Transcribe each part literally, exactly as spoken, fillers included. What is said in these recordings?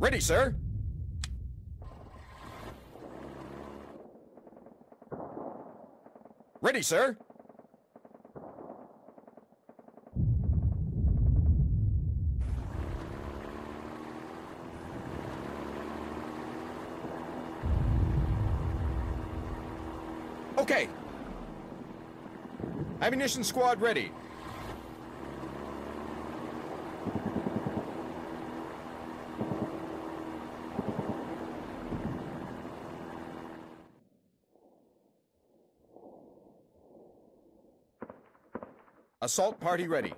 Ready, sir. Ready, sir. Okay. Ammunition squad ready. Assault party ready.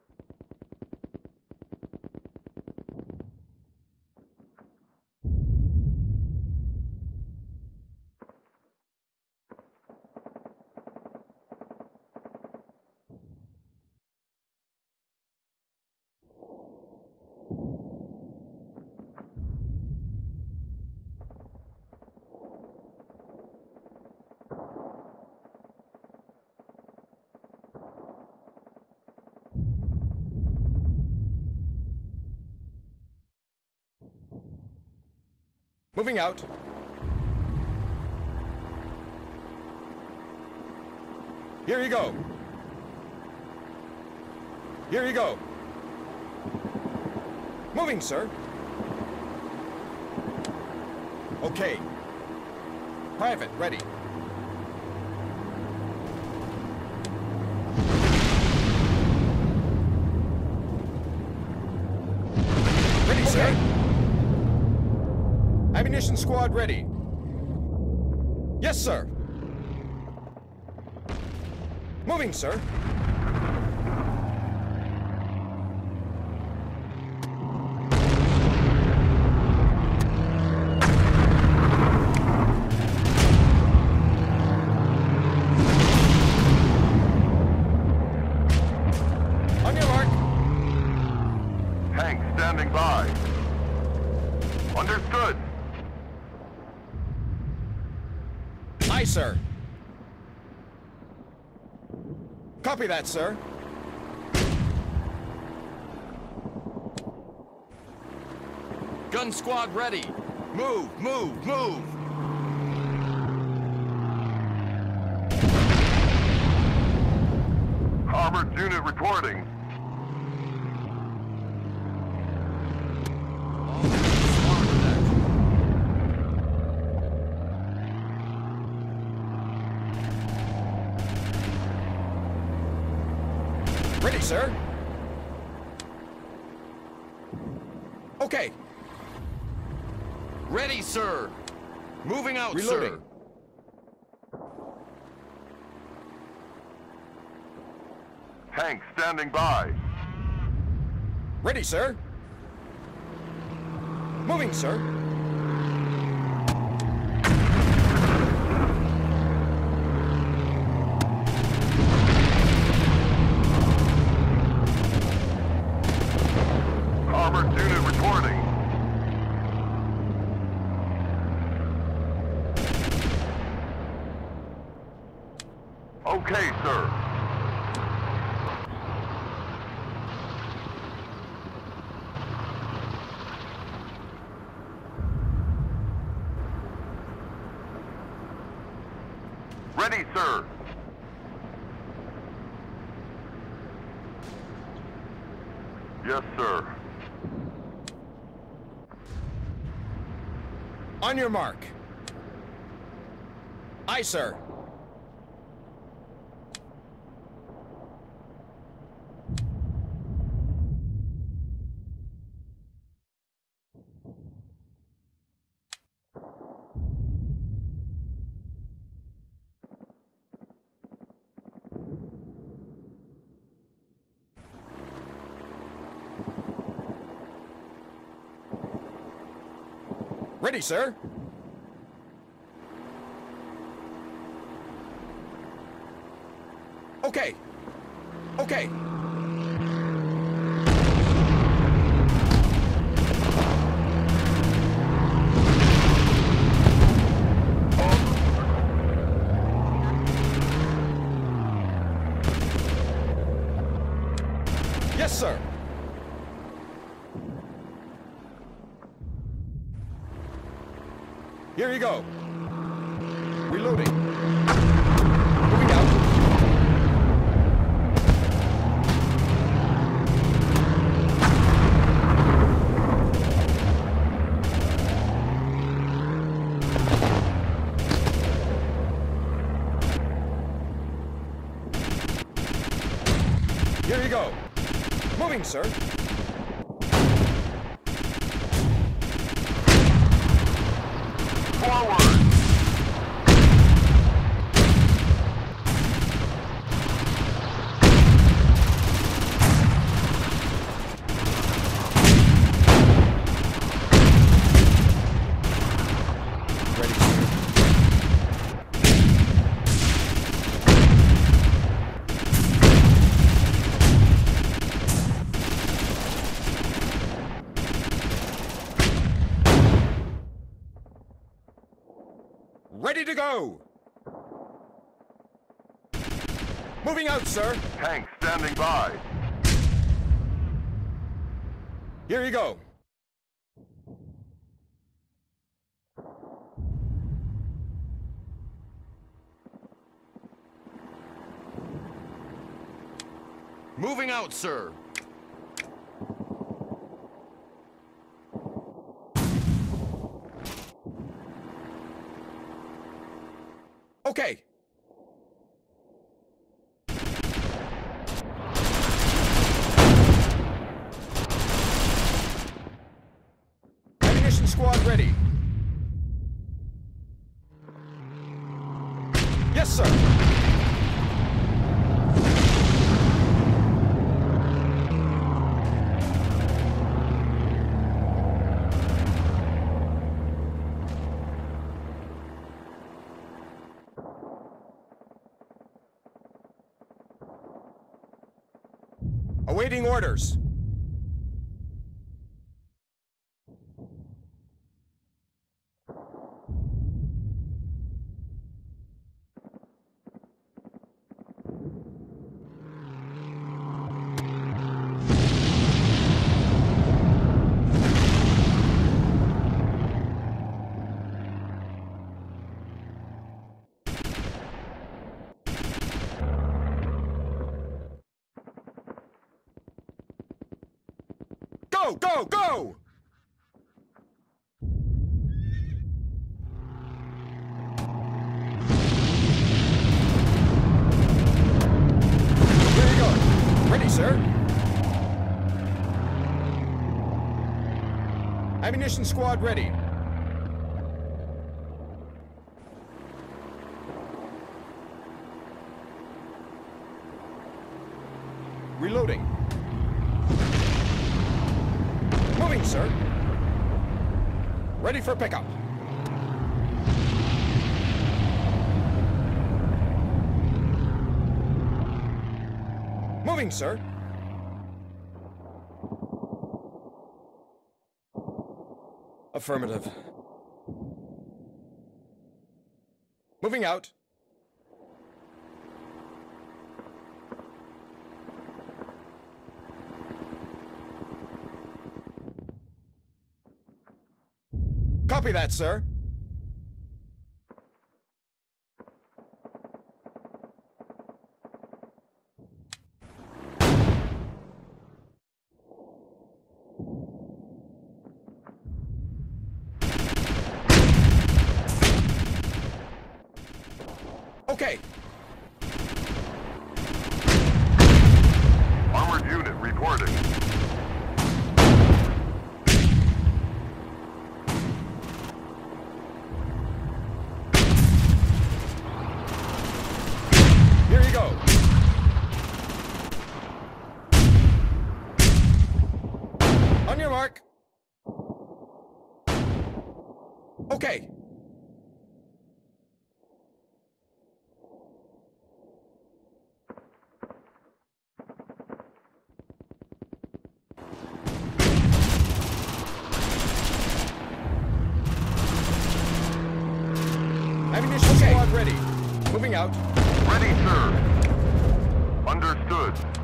Moving out. Here you go. Here you go. Moving, sir. Okay. Private, ready. Ready, sir. Okay. Ammunition squad ready. Yes, sir. Moving, sir. On your mark. Tank standing by. Understood. Aye, sir. Copy that, sir. Gun squad ready. Move, move, move. Armored unit reporting. Ready, sir. Okay. Ready, sir. Moving out, Reloading. sir. Tank standing by. Ready, sir. Moving, sir. Armored unit reporting. Okay, sir. Ready, sir. Yes, sir. On your mark. Aye, sir. Ready, sir. Okay. Okay. Yes, sir. Here you go. Reloading. Moving out. Here you go. Moving, sir. Forward! Ready, sir. Ready to go! Moving out, sir. Tank standing by. Here you go. Moving out, sir. Okay. Ammunition squad ready. Yes, sir. Awaiting orders. Go, go, go! Here you go. Ready, sir. Ammunition squad ready. Reloading. Moving, sir. Ready for pickup. Moving, sir. Affirmative. Moving out. Copy that, sir. Okay. Armored unit reporting. Here you go. On your mark. Okay. Ammunition squad ready. Moving out. Ready, sir. Understood.